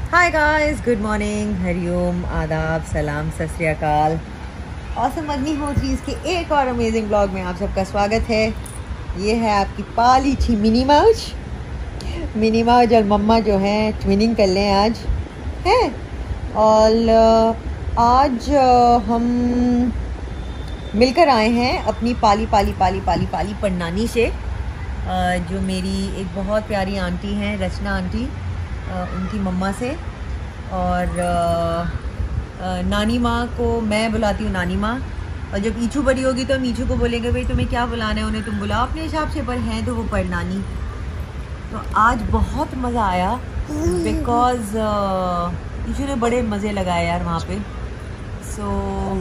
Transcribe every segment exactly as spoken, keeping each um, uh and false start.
हाय guys, good morning, हरिओम, आदाब, सलाम, सत श्री अकाल। औसम मदनी हो चीज़ के एक और अमेजिंग ब्लॉग में आप सबका स्वागत है। ये है आपकी पाली थी मिनी माउस मिनी माउस और मम्मा जो हैं ट्विनिंग कर लें आज हैं। और आज हम मिलकर आए हैं अपनी पाली पाली पाली पाली पाली परनानी से, जो मेरी एक बहुत प्यारी आंटी हैं, रचना आंटी, उनकी मम्मा से। और नानी माँ को मैं बुलाती हूँ नानी माँ, और जब ईचू बड़ी होगी तो हम ईचू को बोलेंगे भाई तुम्हें क्या बुलाना है, उन्हें तुम बुलाओ अपने हिसाब से, पर हैं तो वो परनानी। तो आज बहुत मज़ा आया बिकॉज ईचू ने बड़े मज़े लगाए यार वहाँ पे। So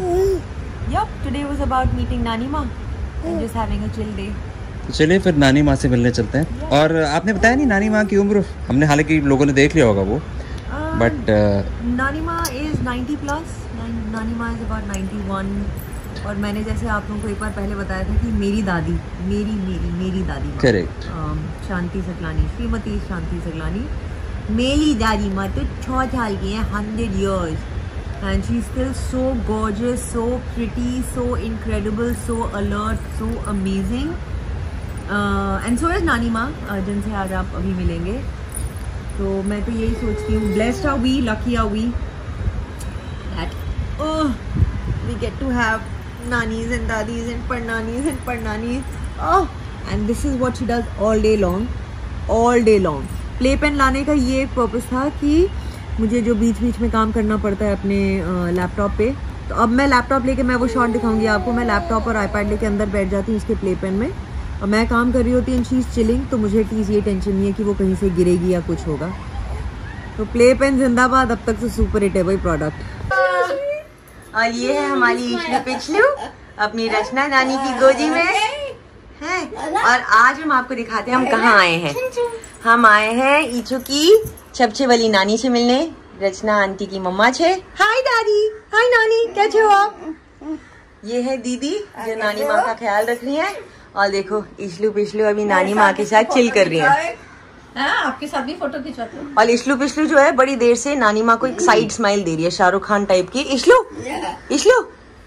yup, today was about meeting नानी माँ and just having a chill day. तो चलिए फिर नानी माँ से मिलने चलते हैं। और आपने बताया नहीं नानी माँ की उम्र, हमने हालांकि लोगों ने देख लिया होगा वो, बट नानी माँ इज़ नाइन्टी प्लस, नानी माँ इज़ अबाउट नाइन्टी वन। और मैंने जैसे आप लोगों को एक बार पहले बताया था कि मेरी दादी मेरी मेरी मेरी दादी करेक्ट शांति सकलानी, श्रीमती शांति सकलानी, मेरी दादी माँ तो छः साल की है, hundred years, and she's still so gorgeous, so pretty, so incredible, so alert, so amazing. uh, and so is नानी माँ, uh, जिनसे आज आप अभी मिलेंगे। तो मैं तो यही सोचती हूँ, blessed are we, lucky are we that oh we get to have nanis and dadis and parnanis and parnanis, oh and this is what she does all day long, all day long. Play pen लाने का ये एक purpose था कि मुझे जो बीच बीच में काम करना पड़ता है अपने लैपटॉप पे, तो अब मैं लैपटॉप लेके, मैं वो शॉट दिखाऊंगी आपको, मैं लैपटॉप और आईपैड लेके अंदर बैठ जाती हूँ उसके प्ले पेन में, और मैं काम कर रही होती हूँ, चीज़ चिलिंग, तो मुझे चीज़ ये टेंशन नहीं है कि वो कहीं से गिरेगी या कुछ होगा। तो प्ले पेन जिंदाबाद, अब तक तो सुपर हिट है भाई प्रोडक्ट। और ये है हमारी इशलू पिछलू अपनी रचना नानी की गोदी में है। और आज हम आपको दिखाते हैं हम कहाँ आए हैं। हम आए हैं ईचू की छबछे वाली नानी से मिलने, रचना आंटी की मम्मा छे। हाय दादी, हाय नानी, कैसे हो आप? ये है दीदी जो नानी माँ का ख्याल रख रही है। और देखो इशलू पिछलू अभी नानी माँ के साथ चिल कर रही है। आपके साथ भी फोटो खिंचवाते हैं। और इशलू पिछलू जो है बड़ी देर से नानी माँ को एक साइड स्माइल दे रही है, शाहरुख खान टाइप की। इशलू इशलू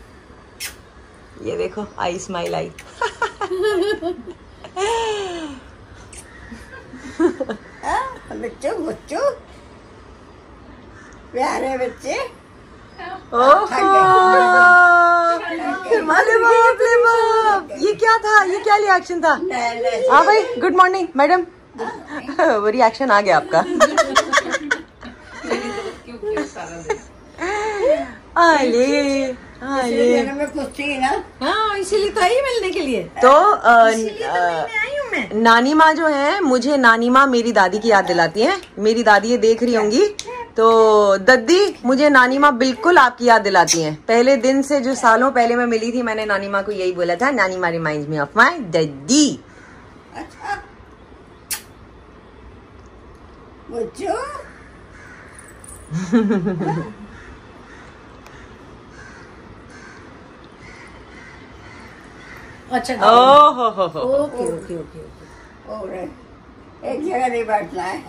ये देखो आई स्माइल आई। बच्चों बच्चों प्यारे बच्चे। ये क्या था, ये क्या रिएक्शन था? हाँ भाई, गुड मॉर्निंग मैडम। वो रिएक्शन आ गया आपका। आले आले में कुछ थी ना, हाँ इसीलिए तो आई मिलने के लिए। तो आ, आ, नानी माँ जो है, मुझे नानी माँ मेरी दादी की याद दिलाती है। मेरी दादी ये देख रही होंगी, तो दद्दी मुझे नानी माँ बिल्कुल आपकी याद दिलाती हैं। पहले दिन से, जो सालों पहले मैं मिली थी, मैंने नानी माँ को यही बोला था, नानी माँ reminds me of my dadi. अच्छा बच्चों अच्छा ओह हो हो हो ओके ओके ओके ओके एक जगह नहीं बैठना है।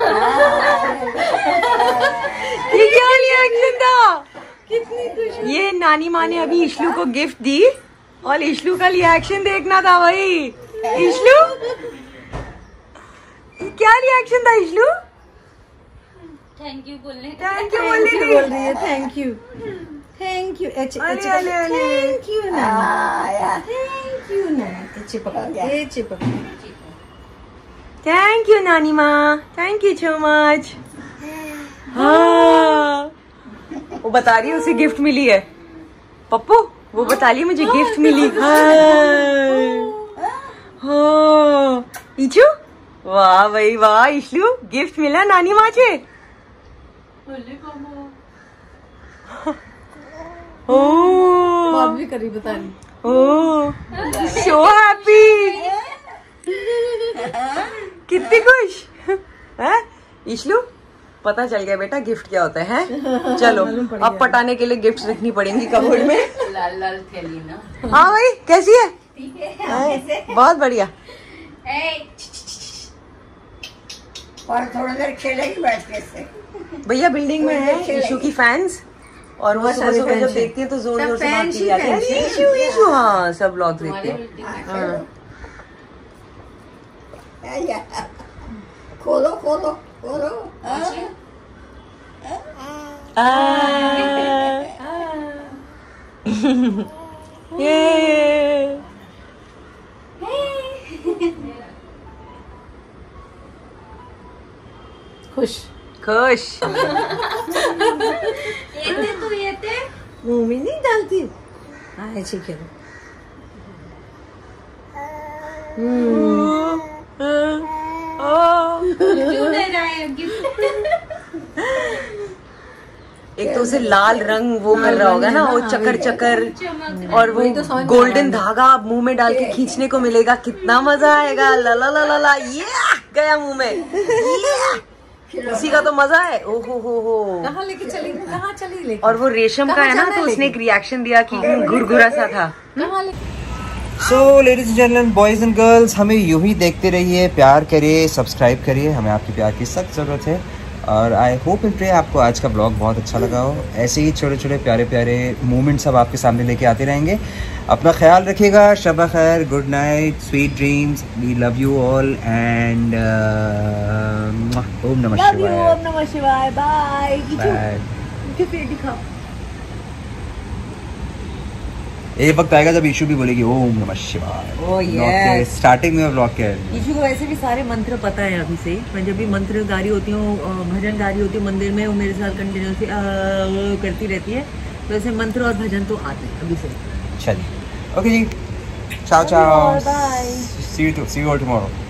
ये क्या रिएक्शन था? कितनी खुशी। ये नानी माँ ने अभी इशलू को गिफ्ट दी, और इशलू का रिएक्शन देखना था भाई। इशलू क्या रिएक्शन था इशलू? थैंक यू बोलने थैंक यू बोल रही बोल रही है। Thank you thank you thank you ना, थैंक यू ना, चिपक ये चिपक। थैंक यू नानी माँ, थैंक यू सो मच। हाँ वो बता रही है उसे गिफ्ट मिली है। पप्पू वो बता रही है मुझे गिफ्ट मिली। हाँ इचू, वाह भाई वाह, इशलू गिफ्ट मिला नानी माँ से। बात भी करी बता रही। ओह सो हैप्पी, कितनी खुश है इशलू। पता चल गया बेटा गिफ्ट क्या होता है, है? चलो अब पटाने के लिए गिफ्ट रखनी पड़ेंगी कबोर्ड में। लाल लाल थैली ना। हाँ भाई कैसी है? ठीक है बहुत बढ़िया। और थोड़ी देर खेलेगी बैठ के इससे। भैया बिल्डिंग में है ईशू की फैंस और वो सुबह सुबह जब देखती है तो जोर जोर से भागती है। ईशू ईशू हाँ सब ब्लॉग देखते हैं। खोलो खोलो खोलो। खुश खुश ये थे तू ये थे मुंह में नहीं डालती। हाँ ऐसे खेलो। क्यों दे रहा है गिफ्ट? एक तो उसे लाल रंग वो कर रहा होगा ना वो चक्कर चक्कर और वो गोल्डन धागा मुंह में डाल के खींचने को मिलेगा। कितना मजा आएगा। ला ला ला ला ला ये गया मुंह में। उसी का तो मजा है। ओहो हो हो कहाँ लेके चली कहाँ चली लेके? और वो रेशम का है ना तो उसने एक रिएक्शन दिया कि घुरघुरा सा था। So ladies and gentleman boys and girls हमें यूं ही देखते रहिए, प्यार करिए, सब्सक्राइब करिए, हमें आपके प्यार की सख्त ज़रूरत है। और आई होप एंड प्रे आपको आज का ब्लॉग बहुत अच्छा लगा हो। ऐसे ही छोटे छोटे प्यारे प्यारे मोमेंट्स सब आपके सामने लेके आते रहेंगे। अपना ख्याल रखिएगा। शब खैर, good night, sweet dreams, we love you all and ओम नमः शिवाय। ओम नमः शिवाय। बाय। बाय। दिखाओ। एक वक्त आएगा जब ईशू भी बोलेगी ओम नमः शिवाय। Oh yes. स्टार्टिंग में ब्लॉग के ईशू को वैसे भी सारे मंत्र पता है अभी से। मैं जब भी मंत्र गा रही होती हूँ, भजन गा रही होती हूँ मंदिर में, वो मेरे साथ कंटिन्यूसली वो करती रहती है। तो ऐसे मंत्र और भजन तो आते हैं अभी से। चलिए ओके जी, ciao ciao, bye. See you see you all tomorrow.